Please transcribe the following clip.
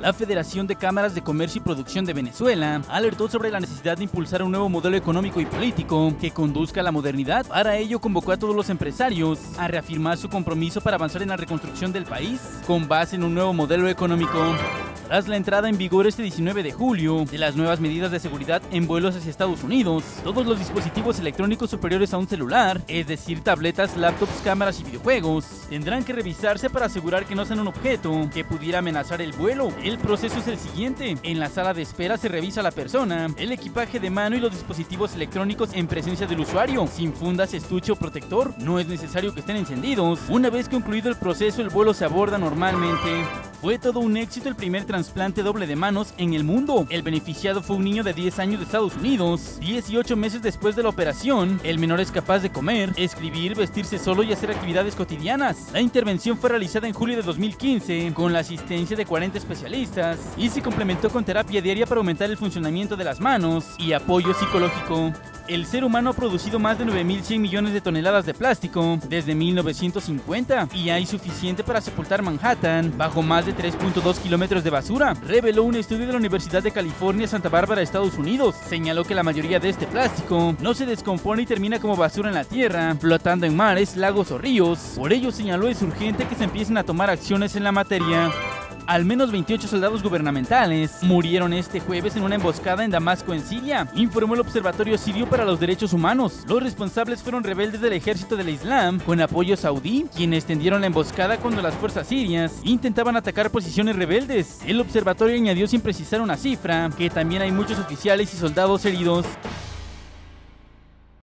La Federación de Cámaras de Comercio y Producción de Venezuela alertó sobre la necesidad de impulsar un nuevo modelo económico y político que conduzca a la modernidad. Para ello convocó a todos los empresarios a reafirmar su compromiso para avanzar en la reconstrucción del país con base en un nuevo modelo económico. Tras la entrada en vigor este 19 de julio de las nuevas medidas de seguridad en vuelos hacia Estados Unidos, todos los dispositivos electrónicos superiores a un celular, es decir, tabletas, laptops, cámaras y videojuegos, tendrán que revisarse para asegurar que no sean un objeto que pudiera amenazar el vuelo. El proceso es el siguiente: en la sala de espera se revisa a la persona, el equipaje de mano y los dispositivos electrónicos en presencia del usuario, sin fundas, estuche o protector. No es necesario que estén encendidos. Una vez concluido el proceso, el vuelo se aborda normalmente. Fue todo un éxito el primer trasplante doble de manos en el mundo. El beneficiado fue un niño de 10 años de Estados Unidos. 18 meses después de la operación, el menor es capaz de comer, escribir, vestirse solo y hacer actividades cotidianas. La intervención fue realizada en julio de 2015 con la asistencia de 40 especialistas y se complementó con terapia diaria para aumentar el funcionamiento de las manos y apoyo psicológico. El ser humano ha producido más de 9.100 millones de toneladas de plástico desde 1950 y hay suficiente para sepultar Manhattan bajo más de 3.2 kilómetros de basura, reveló un estudio de la Universidad de California, Santa Bárbara, Estados Unidos. Señaló que la mayoría de este plástico no se descompone y termina como basura en la tierra, flotando en mares, lagos o ríos. Por ello señaló es urgente que se empiecen a tomar acciones en la materia. Al menos 28 soldados gubernamentales murieron este jueves en una emboscada en Damasco, en Siria, informó el Observatorio Sirio para los Derechos Humanos. Los responsables fueron rebeldes del ejército del Islam con apoyo saudí, quienes tendieron la emboscada cuando las fuerzas sirias intentaban atacar posiciones rebeldes. El observatorio añadió sin precisar una cifra que también hay muchos oficiales y soldados heridos.